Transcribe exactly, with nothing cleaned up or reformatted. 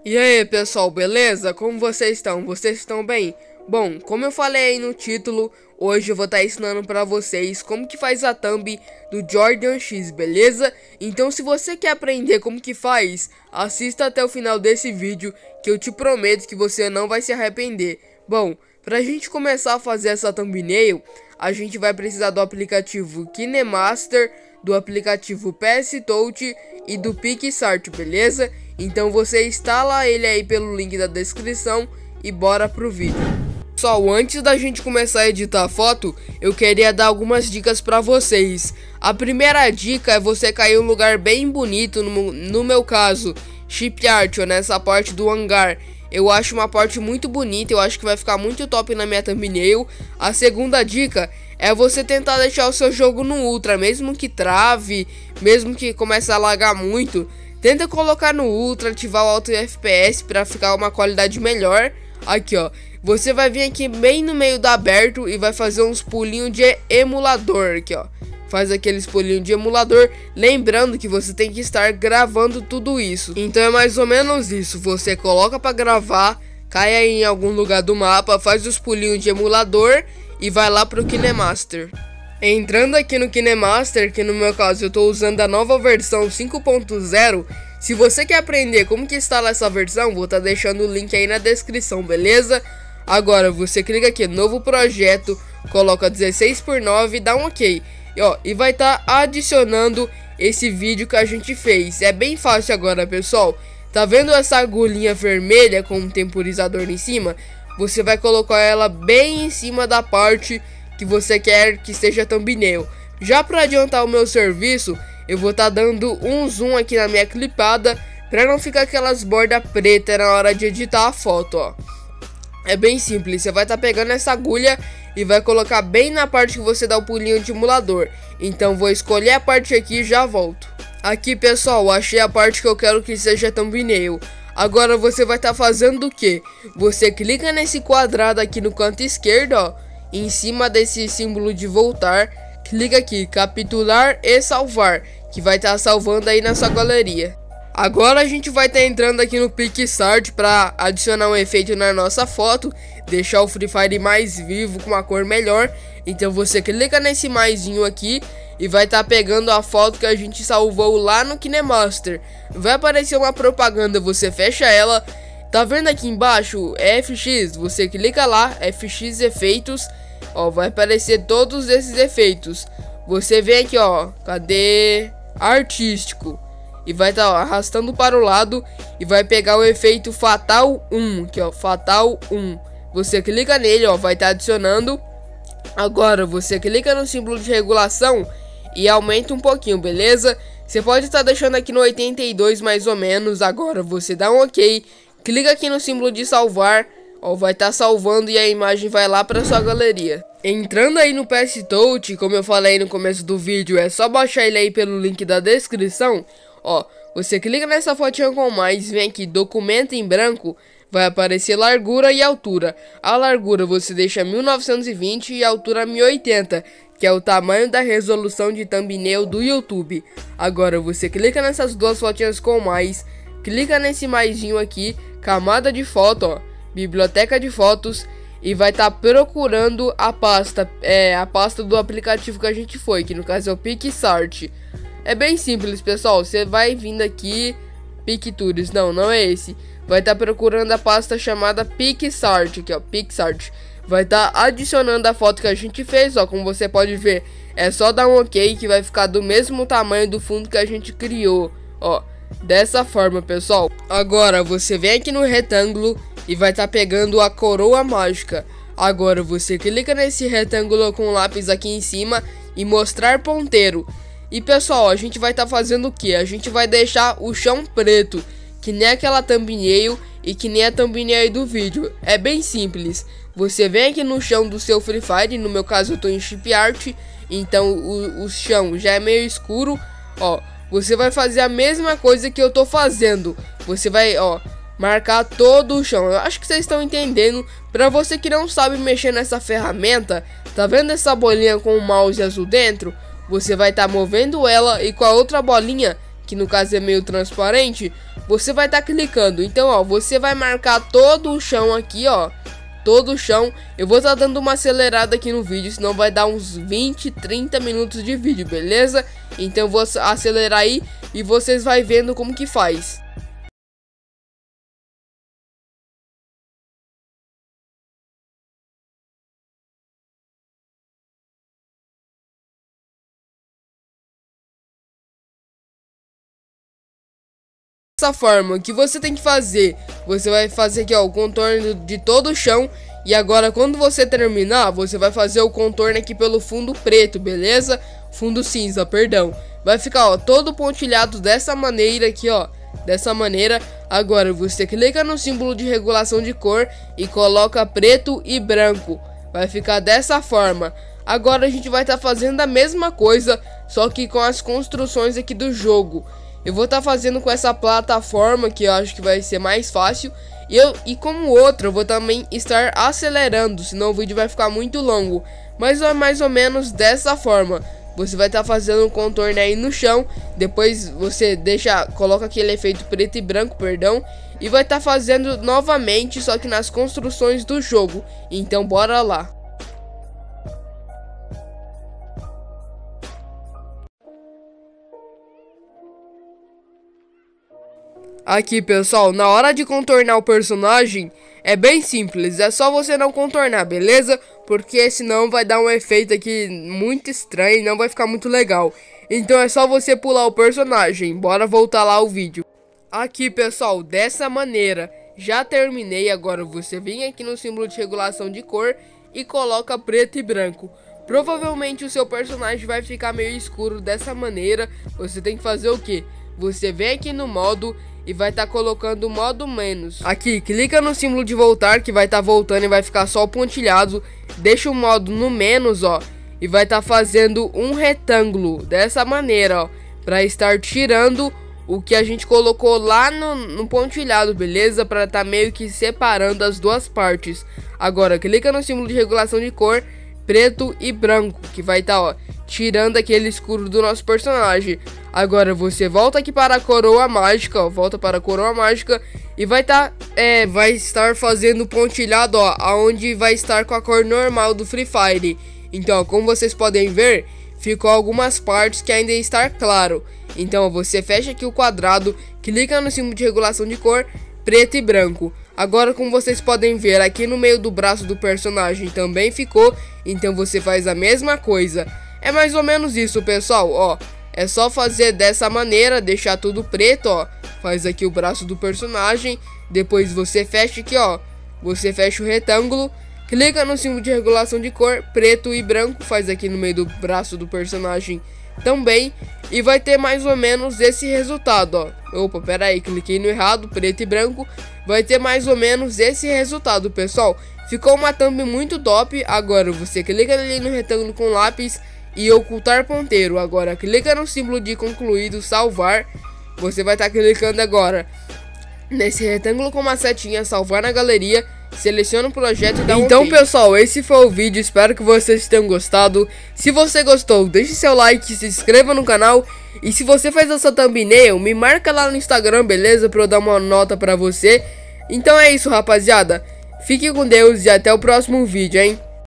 E aí pessoal, beleza? Como vocês estão? Vocês estão bem? Bom, como eu falei aí no título, hoje eu vou estar ensinando pra vocês como que faz a thumb do Jordan X, beleza? Então se você quer aprender como que faz, assista até o final desse vídeo que eu te prometo que você não vai se arrepender. Bom, pra gente começar a fazer essa thumbnail, a gente vai precisar do aplicativo KineMaster, do aplicativo P S Touch e do PicSart, beleza? Então você instala ele aí pelo link da descrição e bora pro vídeo. Pessoal, antes da gente começar a editar a foto, eu queria dar algumas dicas pra vocês. A primeira dica é você cair em um lugar bem bonito, no, no meu caso, Shipyard, ou nessa parte do hangar. Eu acho uma parte muito bonita, eu acho que vai ficar muito top na minha thumbnail. A segunda dica é você tentar deixar o seu jogo no Ultra, mesmo que trave, mesmo que comece a lagar muito. Tenta colocar no Ultra, ativar o Auto F P S para ficar uma qualidade melhor. Aqui ó, você vai vir aqui bem no meio do aberto e vai fazer uns pulinhos de emulador aqui ó. Faz aqueles pulinhos de emulador, lembrando que você tem que estar gravando tudo isso. Então é mais ou menos isso, você coloca para gravar, cai aí em algum lugar do mapa, faz os pulinhos de emulador e vai lá pro KineMaster. Entrando aqui no KineMaster, que no meu caso eu estou usando a nova versão cinco ponto zero. Se você quer aprender como que instala essa versão, vou estar deixando o link aí na descrição, beleza? Agora você clica aqui, novo projeto, coloca dezesseis por nove, dá um ok. E, ó, e vai estar adicionando esse vídeo que a gente fez. É bem fácil agora, pessoal. Tá vendo essa agulhinha vermelha com um temporizador em cima? Você vai colocar ela bem em cima da parte que você quer que seja thumbnail. Já para adiantar o meu serviço, eu vou estar dando um zoom aqui na minha clipada para não ficar aquelas bordas pretas na hora de editar a foto, ó. É bem simples, você vai estar pegando essa agulha e vai colocar bem na parte que você dá o pulinho de emulador. Então vou escolher a parte aqui e já volto. Aqui pessoal, achei a parte que eu quero que seja thumbnail. Agora você vai estar fazendo o que? Você clica nesse quadrado aqui no canto esquerdo, ó, em cima desse símbolo de voltar. Clica aqui, capturar e salvar, que vai estar salvando aí na sua galeria. Agora a gente vai estar entrando aqui no PicSart para adicionar um efeito na nossa foto, deixar o Free Fire mais vivo, com uma cor melhor. Então você clica nesse maisinho aqui e vai estar pegando a foto que a gente salvou lá no KineMaster. Vai aparecer uma propaganda, você fecha ela. Tá vendo aqui embaixo F X? Você clica lá, F X efeitos. Ó, vai aparecer todos esses efeitos. Você vem aqui, ó, cadê? Artístico. E vai estar tá, arrastando para o lado e vai pegar o efeito Fatal um, aqui ó, Fatal um. Você clica nele, ó, vai estar tá adicionando. Agora você clica no símbolo de regulação e aumenta um pouquinho, beleza? Você pode estar tá deixando aqui no oitenta e dois mais ou menos. Agora você dá um ok, clica aqui no símbolo de salvar, ó, vai estar tá salvando e a imagem vai lá para sua galeria. Entrando aí no P S Touch, como eu falei no começo do vídeo, é só baixar ele aí pelo link da descrição. Ó, você clica nessa fotinha com mais, vem aqui, documento em branco, vai aparecer largura e altura. A largura você deixa mil novecentos e vinte e a altura mil e oitenta, que é o tamanho da resolução de thumbnail do YouTube. Agora você clica nessas duas fotinhas com mais, clica nesse maisinho aqui, camada de foto, ó, biblioteca de fotos, e vai estar tá procurando a pasta, é, a pasta do aplicativo que a gente foi, que no caso é o PicSart. É bem simples, pessoal. Você vai vindo aqui, Pictures, não, não é esse. Vai estar tá procurando a pasta chamada PicSart, aqui ó, PicSart. Vai estar tá adicionando a foto que a gente fez, ó, como você pode ver. É só dar um ok que vai ficar do mesmo tamanho do fundo que a gente criou, ó, dessa forma, pessoal. Agora você vem aqui no retângulo e vai estar tá pegando a coroa mágica. Agora você clica nesse retângulo com o lápis aqui em cima e mostrar ponteiro. E pessoal, a gente vai estar tá fazendo o que? A gente vai deixar o chão preto, que nem aquela thumbnail e que nem a thumbnail aí do vídeo. É bem simples. Você vem aqui no chão do seu Free Fire, no meu caso eu tô em Shipyard, então o, o chão já é meio escuro. Ó, você vai fazer a mesma coisa que eu tô fazendo. Você vai, ó, marcar todo o chão. Eu acho que vocês estão entendendo. Pra você que não sabe mexer nessa ferramenta, tá vendo essa bolinha com o mouse azul dentro? Você vai estar tá movendo ela e com a outra bolinha, que no caso é meio transparente, você vai estar tá clicando. Então, ó, você vai marcar todo o chão aqui, ó. Todo o chão. Eu vou estar tá dando uma acelerada aqui no vídeo, senão vai dar uns vinte, trinta minutos de vídeo, beleza? Então eu vou acelerar aí e vocês vai vendo como que faz. Dessa forma, o que você tem que fazer? Você vai fazer aqui, ó, o contorno de todo o chão. E agora, quando você terminar, você vai fazer o contorno aqui pelo fundo preto, beleza? Fundo cinza, perdão. Vai ficar, ó, todo pontilhado dessa maneira aqui, ó. Dessa maneira. Agora, você clica no símbolo de regulação de cor e coloca preto e branco. Vai ficar dessa forma. Agora, a gente vai estar tá fazendo a mesma coisa, só que com as construções aqui do jogo. Eu vou estar tá fazendo com essa plataforma que eu acho que vai ser mais fácil. E, eu, e como outra, eu vou também estar acelerando, senão o vídeo vai ficar muito longo. Mas é mais ou menos dessa forma. Você vai estar tá fazendo um contorno aí no chão. Depois você deixa, coloca aquele efeito preto e branco, perdão. E vai estar tá fazendo novamente, só que nas construções do jogo. Então bora lá. Aqui, pessoal, na hora de contornar o personagem, é bem simples, é só você não contornar, beleza? Porque senão vai dar um efeito aqui muito estranho e não vai ficar muito legal. Então é só você pular o personagem, bora voltar lá ao vídeo. Aqui, pessoal, dessa maneira, já terminei. Agora você vem aqui no símbolo de regulação de cor e coloca preto e branco. Provavelmente o seu personagem vai ficar meio escuro dessa maneira. Você tem que fazer o que? Você vem aqui no modo e vai estar tá colocando o modo menos. Aqui, clica no símbolo de voltar, que vai estar tá voltando e vai ficar só o pontilhado. Deixa o modo no menos, ó, e vai estar tá fazendo um retângulo dessa maneira, ó, para estar tirando o que a gente colocou lá no, no pontilhado, beleza? Para estar tá meio que separando as duas partes. Agora, clica no símbolo de regulação de cor, preto e branco, que vai estar, tá, ó, tirando aquele escuro do nosso personagem. Agora você volta aqui para a coroa mágica, ó, volta para a coroa mágica e vai estar, tá, é, vai estar fazendo pontilhado, ó, aonde vai estar com a cor normal do Free Fire. Então, ó, como vocês podem ver, ficou algumas partes que ainda está claro. Então, ó, você fecha aqui o quadrado, clica no símbolo de regulação de cor, preto e branco. Agora, como vocês podem ver, aqui no meio do braço do personagem também ficou. Então você faz a mesma coisa. É mais ou menos isso, pessoal, ó. É só fazer dessa maneira, deixar tudo preto, ó. Faz aqui o braço do personagem. Depois você fecha aqui, ó. Você fecha o retângulo. Clica no símbolo de regulação de cor, preto e branco. Faz aqui no meio do braço do personagem também. E vai ter mais ou menos esse resultado, ó. Opa, pera aí, cliquei no errado, preto e branco. Vai ter mais ou menos esse resultado, pessoal. Ficou uma thumb muito top. Agora você clica ali no retângulo com lápis e ocultar ponteiro. Agora clica no símbolo de concluído, salvar. Você vai estar tá clicando agora nesse retângulo com uma setinha, salvar na galeria. Seleciona o projeto e dá um Então OK. Pessoal, esse foi o vídeo, espero que vocês tenham gostado. Se você gostou, deixe seu like, se inscreva no canal. E se você fez essa thumbnail, me marca lá no Instagram, beleza? Pra eu dar uma nota pra você. Então é isso, rapaziada. Fique com Deus e até o próximo vídeo, hein?